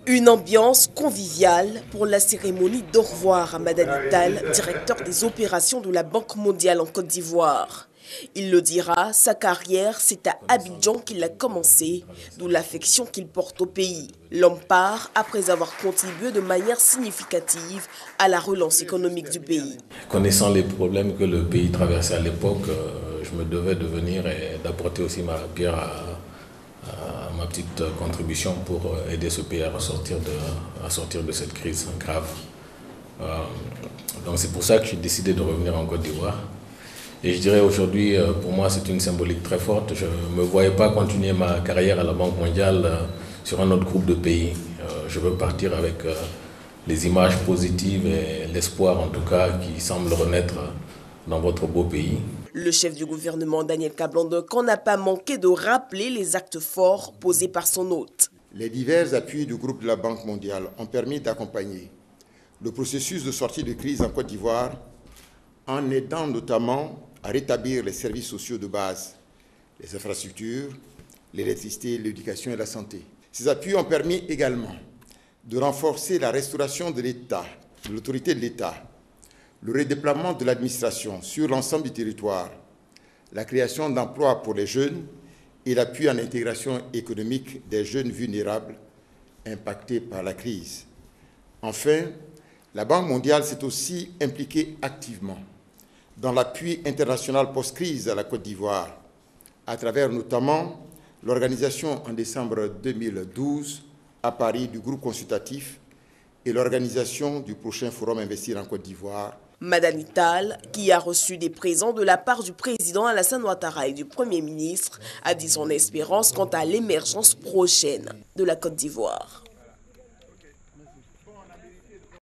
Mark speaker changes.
Speaker 1: Une ambiance conviviale pour la cérémonie d'au revoir à Madani Tall, directeur des opérations de la Banque mondiale en Côte d'Ivoire. Il le dira, sa carrière, c'est à Abidjan qu'il a commencé, d'où l'affection qu'il porte au pays. L'homme part après avoir contribué de manière significative à la relance économique du pays.
Speaker 2: Connaissant les problèmes que le pays traversait à l'époque, je me devais de venir et d'apporter aussi ma pierre à ma petite contribution pour aider ce pays à sortir de cette crise grave. Donc c'est pour ça que j'ai décidé de revenir en Côte d'Ivoire. Et je dirais aujourd'hui, pour moi, c'est une symbolique très forte. Je ne me voyais pas continuer ma carrière à la Banque mondiale sur un autre groupe de pays. Je veux partir avec les images positives et l'espoir, en tout cas, qui semble renaître dans votre beau pays.
Speaker 1: Le chef du gouvernement, Daniel Kablan-Duncan, n'a pas manqué de rappeler les actes forts posés par son hôte.
Speaker 3: Les divers appuis du groupe de la Banque mondiale ont permis d'accompagner le processus de sortie de crise en Côte d'Ivoire en aidant notamment à rétablir les services sociaux de base, les infrastructures, l'électricité, l'éducation et la santé. Ces appuis ont permis également de renforcer la restauration de l'État, de l'autorité de l'État, le redéploiement de l'administration sur l'ensemble du territoire, la création d'emplois pour les jeunes et l'appui en intégration économique des jeunes vulnérables impactés par la crise. Enfin, la Banque mondiale s'est aussi impliquée activement dans l'appui international post-crise à la Côte d'Ivoire, à travers notamment l'organisation en décembre 2012 à Paris du groupe consultatif et l'organisation du prochain forum Investir en Côte d'Ivoire.
Speaker 1: Madani Tall, qui a reçu des présents de la part du président Alassane Ouattara et du Premier ministre, a dit son espérance quant à l'émergence prochaine de la Côte d'Ivoire.